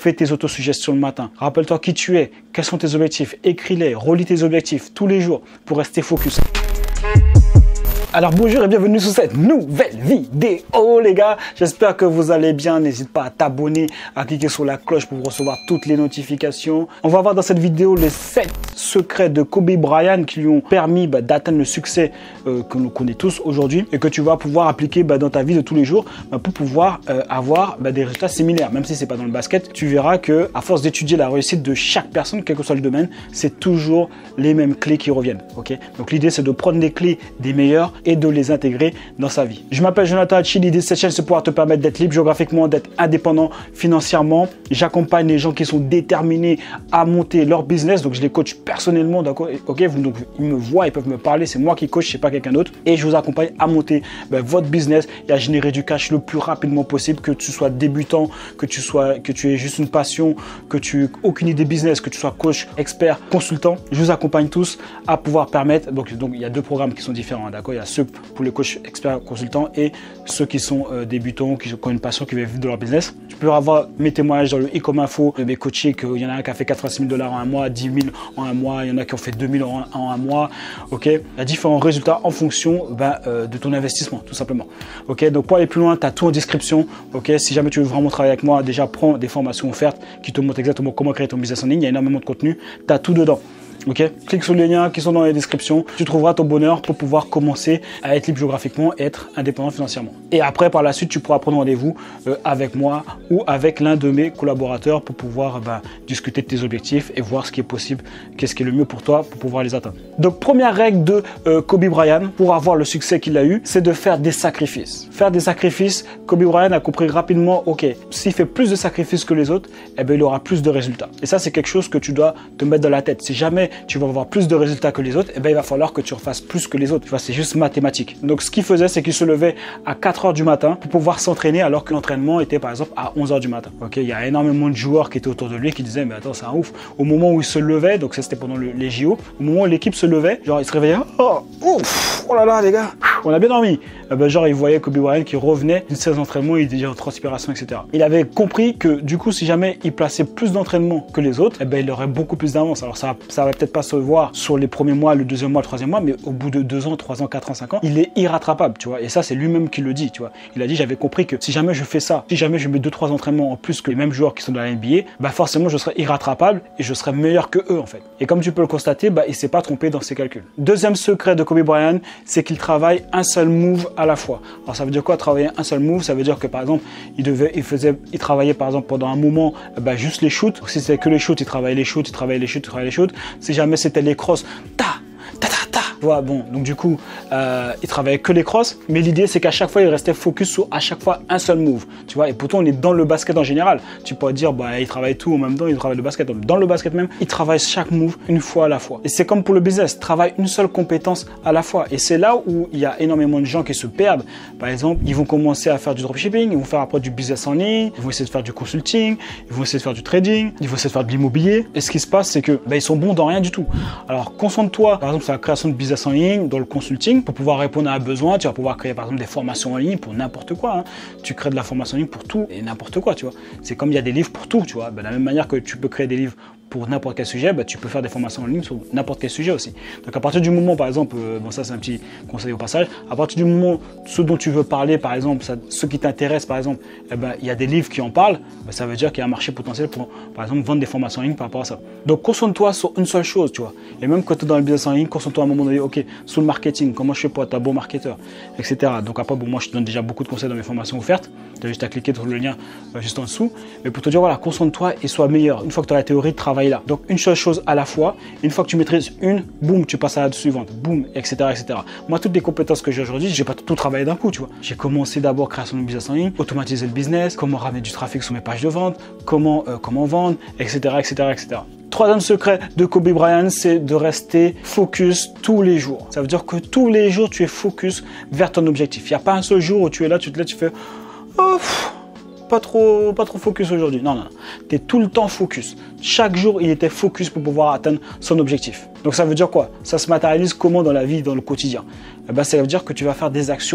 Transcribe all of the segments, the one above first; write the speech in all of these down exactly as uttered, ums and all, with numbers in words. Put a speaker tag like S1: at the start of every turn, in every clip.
S1: fais tes autosuggestions le matin. Rappelle-toi qui tu es, quels sont tes objectifs. Écris-les, relis tes objectifs tous les jours pour rester focus. Alors bonjour et bienvenue sur cette nouvelle vidéo les gars. J'espère que vous allez bien. N'hésite pas à t'abonner, à cliquer sur la cloche pour recevoir toutes les notifications. On va voir dans cette vidéo les sept secrets de Kobe Bryant qui lui ont permis bah, d'atteindre le succès euh, que nous connaissons tous aujourd'hui et que tu vas pouvoir appliquer bah, dans ta vie de tous les jours bah, pour pouvoir euh, avoir bah, des résultats similaires. Même si c'est pas dans le basket, tu verras que à force d'étudier la réussite de chaque personne, quel que soit le domaine, c'est toujours les mêmes clés qui reviennent. Ok, donc l'idée c'est de prendre les clés des meilleurs et de les intégrer dans sa vie. Je m'appelle Jonathan Hachi. L'idée de cette chaîne, c'est de pouvoir te permettre d'être libre géographiquement, d'être indépendant financièrement. J'accompagne les gens qui sont déterminés à monter leur business. Donc, je les coach personnellement. D'accord. Ok, donc ils me voient, ils peuvent me parler. C'est moi qui coach, c'est pas quelqu'un d'autre. Et je vous accompagne à monter ben, votre business et à générer du cash le plus rapidement possible. Que tu sois débutant, que tu sois, que tu aies juste une passion, que tu aies aucune idée business, que tu sois coach, expert, consultant. Je vous accompagne tous à pouvoir permettre. Donc, donc il y a deux programmes qui sont différents. D'accord. Il y a ceux pour les coachs experts consultants et ceux qui sont euh, débutants, qui, qui ont une passion, qui veulent vivre de leur business. Tu peux avoir mes témoignages dans le i comme info de mes coachés, qu'il y en a un qui a fait quatre-vingt-six mille dollars en un mois, dix mille en un mois, il y en a qui ont fait deux mille en, en un mois. Ok, il y a différents résultats en fonction ben, euh, de ton investissement, tout simplement. Ok, donc pour aller plus loin, tu as tout en description. Ok, si jamais tu veux vraiment travailler avec moi, déjà prends des formations offertes qui te montrent exactement comment créer ton business en ligne. Il y a énormément de contenu, tu as tout dedans. Ok, clique sur les liens qui sont dans les descriptions. Tu trouveras ton bonheur pour pouvoir commencer à être libre géographiquement et être indépendant financièrement. Et après, par la suite, tu pourras prendre rendez-vous euh, avec moi ou avec l'un de mes collaborateurs pour pouvoir bah, discuter de tes objectifs et voir ce qui est possible, qu'est-ce qui est le mieux pour toi pour pouvoir les atteindre. Donc, première règle de euh, Kobe Bryant pour avoir le succès qu'il a eu, c'est de faire des sacrifices. Faire des sacrifices, Kobe Bryant a compris rapidement, ok, s'il fait plus de sacrifices que les autres, eh ben, il aura plus de résultats. Et ça, c'est quelque chose que tu dois te mettre dans la tête. Si jamais tu vas avoir plus de résultats que les autres, et eh ben il va falloir que tu refasses plus que les autres. Tu vois, c'est juste mathématique. Donc, ce qu'il faisait, c'est qu'il se levait à quatre heures du matin pour pouvoir s'entraîner alors que l'entraînement était par exemple à onze heures du matin. Ok, il y a énormément de joueurs qui étaient autour de lui qui disaient, mais attends, c'est un ouf. Au moment où il se levait, donc ça c'était pendant le, les J O, au moment où l'équipe se levait, genre il se réveillait, oh, ouf, oh là là les gars, on a bien dormi. Eh ben, genre il voyait Kobe Bryant qui revenait d'une séance d'entraînement, il était en transpiration, et cetera. Il avait compris que du coup, si jamais il plaçait plus d'entraînement que les autres, eh ben il aurait beaucoup plus d'avance. Alors ça, ça va peut-être pas se voir sur les premiers mois, le deuxième mois, le troisième mois, mais au bout de deux ans, trois ans, quatre ans, cinq ans, il est irrattrapable, tu vois. Et ça, c'est lui-même qui le dit, tu vois. Il a dit, j'avais compris que si jamais je fais ça, si jamais je mets deux, trois entraînements en plus que les mêmes joueurs qui sont dans la N B A, bah forcément, je serai irrattrapable et je serai meilleur que eux, en fait. Et comme tu peux le constater, bah, il s'est pas trompé dans ses calculs. Deuxième secret de Kobe Bryant, c'est qu'il travaille un seul move à la fois. Alors, ça veut dire quoi, travailler un seul move? Ça veut dire que, par exemple, il devait, il faisait, il travaillait, par exemple, pendant un moment, bah, juste les shoots. Si c'était que les shoots, il travaillait les shoots, il travaillait les shoots, il travaillait les shoots. Si jamais c'était les crosses, ta, ta, ta, ta. Voilà, bon, donc du coup, euh, il travaillait que les crosses, mais l'idée c'est qu'à chaque fois, il restait focus sur à chaque fois un seul move, tu vois. Et pourtant, on est dans le basket en général. Tu pourrais dire, bah, il travaille tout en même temps, il travaille le basket. Dans le basket même, il travaille chaque move une fois à la fois. Et c'est comme pour le business, travaille une seule compétence à la fois. Et c'est là où il y a énormément de gens qui se perdent. Par exemple, ils vont commencer à faire du dropshipping, ils vont faire après du business en ligne, ils vont essayer de faire du consulting, ils vont essayer de faire du trading, ils vont essayer de faire de l'immobilier. Et ce qui se passe, c'est que bah, ils sont bons dans rien du tout. Alors, concentre-toi, par exemple, sur la création de business en ligne, dans le consulting, pour pouvoir répondre à un besoin. Tu vas pouvoir créer par exemple des formations en ligne pour n'importe quoi. Hein. Tu crées de la formation en ligne pour tout et n'importe quoi, tu vois. C'est comme il y a des livres pour tout, tu vois. Ben, de la même manière que tu peux créer des livres pour n'importe quel sujet, bah, tu peux faire des formations en ligne sur n'importe quel sujet aussi. Donc à partir du moment, par exemple, euh, bon ça c'est un petit conseil au passage, à partir du moment, ce dont tu veux parler, par exemple, ça, ce qui t'intéresse, par exemple, eh ben, il y a des livres qui en parlent, bah, ça veut dire qu'il y a un marché potentiel pour, par exemple, vendre des formations en ligne par rapport à ça. Donc concentre-toi sur une seule chose, tu vois. Et même quand tu es dans le business en ligne, concentre-toi à un moment donné, ok, sur le marketing, comment je fais pour être un bon marketeur, et cetera. Donc après, bon, moi je te donne déjà beaucoup de conseils dans mes formations offertes, tu as juste à cliquer sur le lien euh, juste en dessous, mais pour te dire, voilà, concentre-toi et sois meilleur. Une fois que tu as la théorie, travaille là. Donc une seule chose à la fois. Une fois que tu maîtrises une, boum, tu passes à la suivante, boum, et cetera, et cetera. Moi, toutes les compétences que j'ai aujourd'hui, j'ai pas tout travaillé d'un coup, tu vois. J'ai commencé d'abord création de business en ligne, automatiser le business, comment ramener du trafic sur mes pages de vente, comment, euh, comment vendre, et cetera, et cetera, et cetera. Troisième secret de Kobe Bryant, c'est de rester focus tous les jours. Ça veut dire que tous les jours, tu es focus vers ton objectif. Il n'y a pas un seul jour où tu es là, tu te lèves, tu fais oh, pff, pas trop, pas trop focus aujourd'hui. Non, non, non. Tu es tout le temps focus. Chaque jour, il était focus pour pouvoir atteindre son objectif. Donc, ça veut dire quoi? Ça se matérialise comment dans la vie, dans le quotidien? Eh ben, ça veut dire que tu vas faire des actions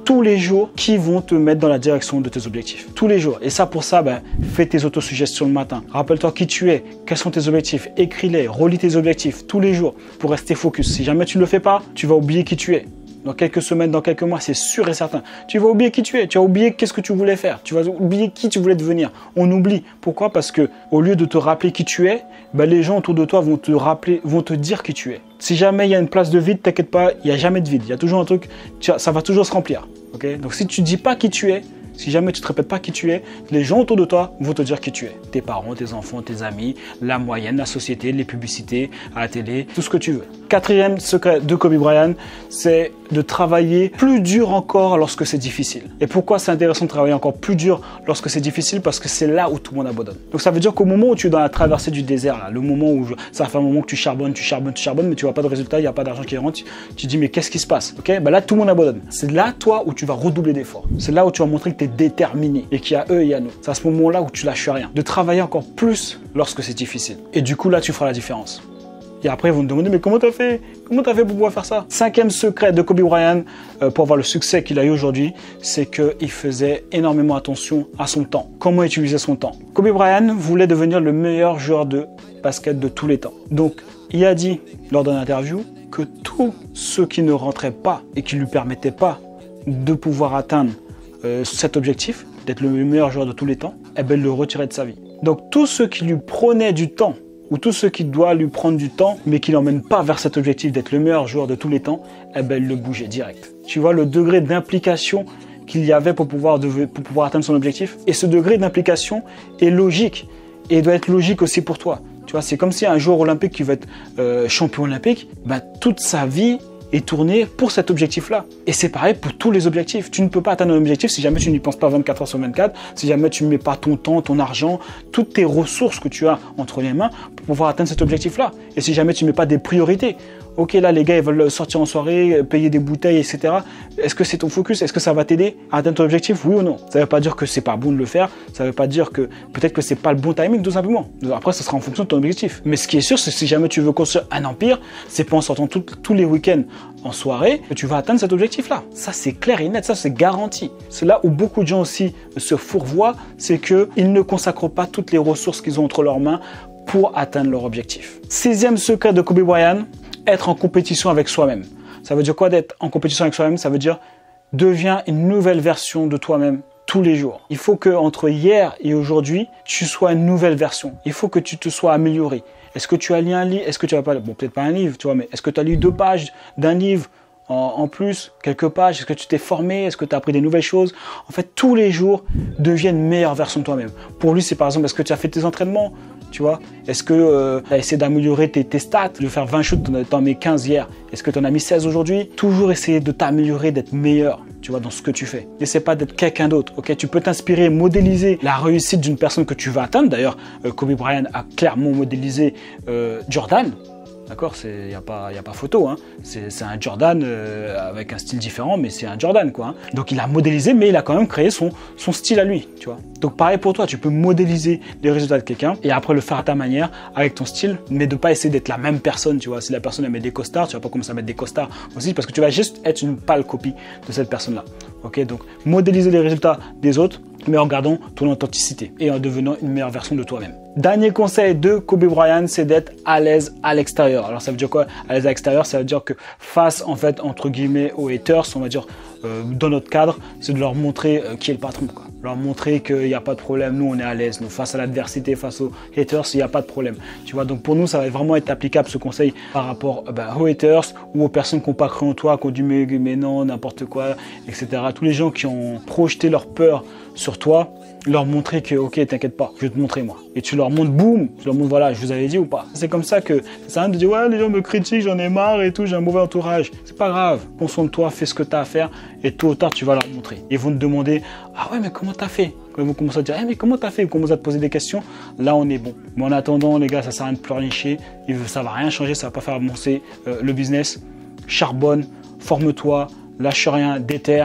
S1: tous les jours qui vont te mettre dans la direction de tes objectifs. Tous les jours. Et ça, pour ça, ben, fais tes autosuggestions le matin. Rappelle-toi qui tu es, quels sont tes objectifs. Écris-les, relis tes objectifs tous les jours pour rester focus. Si jamais tu ne le fais pas, tu vas oublier qui tu es. Dans quelques semaines, dans quelques mois, c'est sûr et certain. Tu vas oublier qui tu es. Tu vas oublier qu'est-ce que tu voulais faire. Tu vas oublier qui tu voulais devenir. On oublie. Pourquoi? Parce que au lieu de te rappeler qui tu es, ben, les gens autour de toi vont te rappeler, vont te dire qui tu es. Si jamais il y a une place de vide, t'inquiète pas, il n'y a jamais de vide. Il y a toujours un truc, ça va toujours se remplir. Okay? Donc si tu ne dis pas qui tu es, si jamais tu ne te répètes pas qui tu es, les gens autour de toi vont te dire qui tu es. Tes parents, tes enfants, tes amis, la moyenne, la société, les publicités, à la télé, tout ce que tu veux. Quatrième secret de Kobe Bryant, c'est de travailler plus dur encore lorsque c'est difficile. Et pourquoi c'est intéressant de travailler encore plus dur lorsque c'est difficile? Parce que c'est là où tout le monde abandonne. Donc ça veut dire qu'au moment où tu es dans la traversée du désert, là, le moment où je, ça fait un moment que tu charbonnes, tu charbonnes, tu charbonnes, mais tu vois pas de résultat, il n'y a pas d'argent qui rentre, tu, tu te dis mais qu'est-ce qui se passe? Okay, ben là tout le monde abandonne. C'est là toi où tu vas redoubler d'efforts. C'est là où tu vas montrer que tu es déterminé et qu'il y a eux et il y a nous. C'est à ce moment-là où tu lâches rien. De travailler encore plus lorsque c'est difficile. Et du coup là tu feras la différence. Et après, ils vont te demander, mais comment tu as fait? Comment tu as fait pour pouvoir faire ça? Cinquième secret de Kobe Bryant euh, pour avoir le succès qu'il a eu aujourd'hui, c'est qu'il faisait énormément attention à son temps. Comment utiliser son temps? Kobe Bryant voulait devenir le meilleur joueur de basket de tous les temps. Donc, il a dit lors d'une interview que tous ceux qui ne rentraient pas et qui ne lui permettaient pas de pouvoir atteindre euh, cet objectif, d'être le meilleur joueur de tous les temps, eh ben, il le retirait de sa vie. Donc, tous ceux qui lui prenaient du temps, ou tout ce qui doit lui prendre du temps, mais qui l'emmène pas vers cet objectif d'être le meilleur joueur de tous les temps, eh ben, il le bougeait direct. Tu vois le degré d'implication qu'il y avait pour pouvoir, pour pouvoir atteindre son objectif. Et ce degré d'implication est logique et doit être logique aussi pour toi. Tu vois, c'est comme si un joueur olympique qui veut être euh, champion olympique, ben, toute sa vie est tourné pour cet objectif-là. Et c'est pareil pour tous les objectifs. Tu ne peux pas atteindre un objectif si jamais tu n'y penses pas vingt-quatre heures sur vingt-quatre, si jamais tu ne mets pas ton temps, ton argent, toutes tes ressources que tu as entre les mains pour pouvoir atteindre cet objectif-là. Et si jamais tu ne mets pas des priorités. Ok, là, les gars, ils veulent sortir en soirée, payer des bouteilles, et cetera. Est-ce que c'est ton focus? Est-ce que ça va t'aider à atteindre ton objectif? Oui ou non? Ça ne veut pas dire que c'est pas bon de le faire. Ça ne veut pas dire que peut-être que c'est pas le bon timing, tout simplement. Après, ça sera en fonction de ton objectif. Mais ce qui est sûr, c'est que si jamais tu veux construire un empire, c'est pas en sortant tout, tous les week-ends en soirée que tu vas atteindre cet objectif-là. Ça, c'est clair et net. Ça, c'est garanti. C'est là où beaucoup de gens aussi se fourvoient, c'est qu'ils ne consacrent pas toutes les ressources qu'ils ont entre leurs mains pour atteindre leur objectif. Sixième secret de Kobe Bryant, être en compétition avec soi-même. Ça veut dire quoi d'être en compétition avec soi-même? Ça veut dire deviens une nouvelle version de toi-même tous les jours. Il faut que entre hier et aujourd'hui, tu sois une nouvelle version. Il faut que tu te sois amélioré. Est-ce que tu as lu un livre? Est-ce que tu as pas, bon, peut-être pas un livre, tu vois, mais est-ce que tu as lu deux pages d'un livre en, en plus, quelques pages? Est-ce que tu t'es formé? Est-ce que tu as appris des nouvelles choses? En fait, tous les jours, deviens une meilleure version de toi-même. Pour lui, c'est par exemple, est-ce que tu as fait tes entraînements? Tu vois, est-ce que euh, tu as essayé d'améliorer tes, tes stats, de faire vingt shoots, tu en as mis quinze hier, est-ce que tu en as mis seize aujourd'hui? Toujours essayer de t'améliorer, d'être meilleur, tu vois, dans ce que tu fais. N'essaie pas d'être quelqu'un d'autre, ok? Tu peux t'inspirer, modéliser la réussite d'une personne que tu vas atteindre. D'ailleurs, euh, Kobe Bryant a clairement modélisé euh, Jordan. D'accord, il n'y a, a pas photo, hein. C'est un Jordan euh, avec un style différent, mais c'est un Jordan, quoi. Hein. Donc il a modélisé, mais il a quand même créé son, son style à lui, tu vois. Donc pareil pour toi, tu peux modéliser les résultats de quelqu'un et après le faire à ta manière, avec ton style, mais de ne pas essayer d'être la même personne, tu vois. Si la personne elle met des costards, tu vas pas commencer à mettre des costards aussi, parce que tu vas juste être une pâle copie de cette personne-là. Ok, donc modéliser les résultats des autres, mais en gardant ton authenticité et en devenant une meilleure version de toi-même. Dernier conseil de Kobe Bryant, c'est d'être à l'aise à l'extérieur. Alors ça veut dire quoi? À l'aise à l'extérieur, ça veut dire que face en fait entre guillemets aux haters, on va dire euh, dans notre cadre, c'est de leur montrer euh, qui est le patron, quoi. Leur montrer qu'il n'y a pas de problème, nous on est à l'aise, nous face à l'adversité, face aux haters, il n'y a pas de problème. Tu vois, donc pour nous ça va vraiment être applicable ce conseil par rapport euh, bah, aux haters ou aux personnes qui n'ont pas cru en toi, qui ont dit mais, mais non, n'importe quoi, et cetera. Tous les gens qui ont projeté leur peur sur toi, leur montrer que ok, t'inquiète pas, je vais te montrer moi. Et tu leur montres, boum, tu leur montres voilà, je vous avais dit ou pas. C'est comme ça que ça sert à rien de dire ouais, les gens me critiquent, j'en ai marre et tout, j'ai un mauvais entourage. C'est pas grave, concentre-toi, fais ce que tu as à faire et tôt ou tard tu vas leur montrer. Ils vont te demander ah ouais, mais comment t'as fait? Quand ils vont commencer à te dire eh, mais comment t'as fait? Ils commencent à te poser des questions, là on est bon. Mais en attendant, les gars, ça sert à rien de pleurnicher, ça va rien changer, ça va pas faire avancer euh, le business. Charbonne, forme-toi, lâche rien, déterre.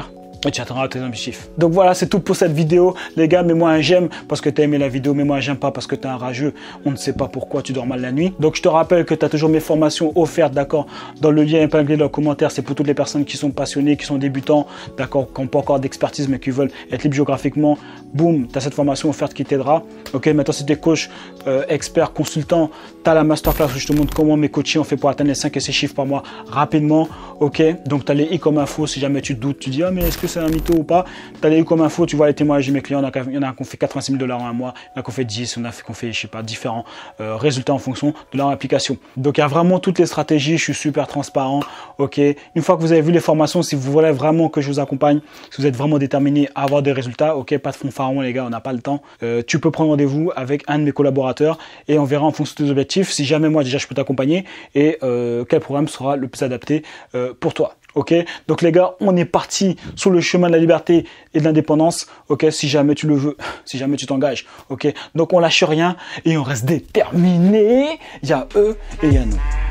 S1: et tu atteindras tes objectifs. Donc voilà, c'est tout pour cette vidéo. Les gars, mets-moi un j'aime parce que tu as aimé la vidéo, mets-moi un j'aime pas parce que tu es un rageux. On ne sait pas pourquoi tu dors mal la nuit. Donc je te rappelle que tu as toujours mes formations offertes, d'accord, dans le lien épinglé dans le commentaire. C'est pour toutes les personnes qui sont passionnées, qui sont débutants, d'accord, qui n'ont pas encore d'expertise mais qui veulent être libres géographiquement. Boum, tu as cette formation offerte qui t'aidera. Ok, maintenant si tu es coach, euh, expert, consultant, tu as la masterclass où je te montre comment mes coachings ont fait pour atteindre les cinq et six chiffres par mois rapidement. Ok, donc tu as les i comme info si jamais tu te doutes, tu dis ah mais est-ce que c'est un mytho ou pas. Tu as les i comme info, tu vois les témoignages de mes clients, il y en a qui ont fait quatre-vingt-six mille dollars en un mois, il y en a qui ont fait dix, il y en a qui ont fait je sais pas différents euh, résultats en fonction de leur application. Donc il y a vraiment toutes les stratégies, je suis super transparent. Ok, une fois que vous avez vu les formations, si vous voulez vraiment que je vous accompagne, si vous êtes vraiment déterminé à avoir des résultats, ok, pas de fond pharaon les gars, on n'a pas le temps. Euh, tu peux prendre rendez-vous avec un de mes collaborateurs et on verra en fonction de tes objectifs si jamais moi déjà je peux t'accompagner et euh, quel programme sera le plus adapté euh, pour toi. Ok, donc les gars, on est parti sur le chemin de la liberté et de l'indépendance. Ok, si jamais tu le veux, si jamais tu t'engages. Ok, donc on lâche rien et on reste déterminé. Il y a eux et il y a nous.